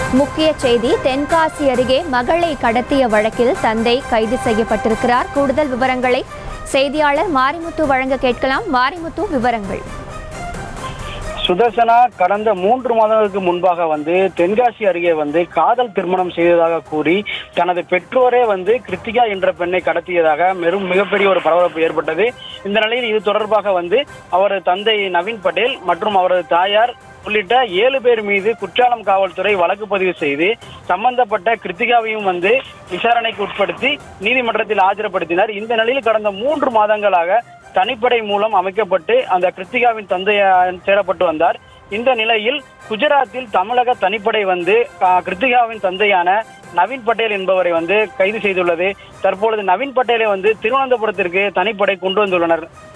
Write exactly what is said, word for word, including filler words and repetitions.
முக்கிய செய்தி, தென்காசி அருகே மகளை கடத்திய வழக்கில் தந்தை கைது செய்யப்பட்டிருக்கிறார். கூடுதல் விவரங்களை செய்தியாளர் மாரிமுத்து வழங்க கேட்கலாம். மாரிமுத்து, விவரங்கள். சுதர்சனா கடந்த மூன்று மாதங்களுக்கு முன்பாக வந்து தென்காசி அருகே வந்து காதல் திருமணம் செய்ததாக கூறி தனது பெற்றோரே வந்து கிருத்திகா என்ற பெண்ணை கடத்தியதாக வெறும் மிகப்பெரிய ஒரு பரபரப்பு ஏற்பட்டது. இந்த நிலையில் இது தொடர்பாக வந்து அவரது தந்தை நவீன் பட்டேல் மற்றும் அவரது தாயார் உள்ளிட்ட ஏழு பேர் மீது குற்றாலம் காவல்துறை வழக்கு பதிவு செய்து சம்பந்தப்பட்ட கிருத்திகாவையும் வந்து விசாரணைக்கு உட்படுத்தி நீதிமன்றத்தில் ஆஜர்படுத்தினர். இந்த நிலையில் கடந்த மூன்று மாதங்களாக தனிப்படை மூலம் அமைக்கப்பட்டு அந்த கிருத்திகாவின் தந்தையார் சேரப்பட்டு வந்தார். இந்த நிலையில் குஜராத்தில் தமிழக தனிப்படை வந்து கிருத்திகாவின் தந்தையான நவீன் பட்டேல் என்பவரை வந்து கைது செய்துள்ளது. தற்பொழுது நவீன் பட்டேலை வந்து திருவனந்தபுரத்திற்கு தனிப்படை கொண்டு வந்துள்ளனர்.